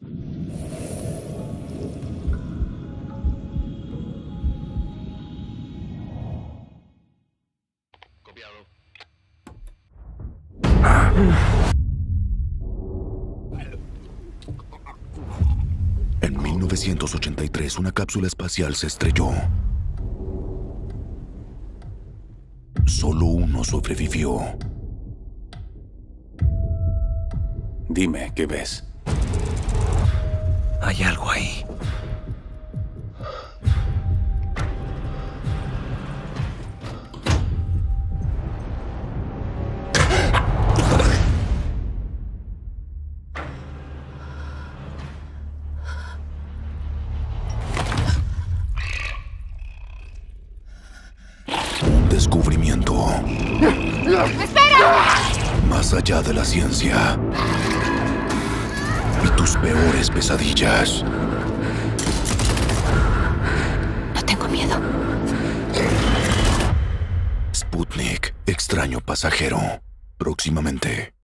Copiado. En 1983, una cápsula espacial se estrelló. Solo uno sobrevivió. Dime, ¿qué ves? Hay algo ahí. Un descubrimiento. ¡Espera! Más allá de la ciencia. Y tus peores pesadillas. No tengo miedo. Sputnik, extraño pasajero. Próximamente.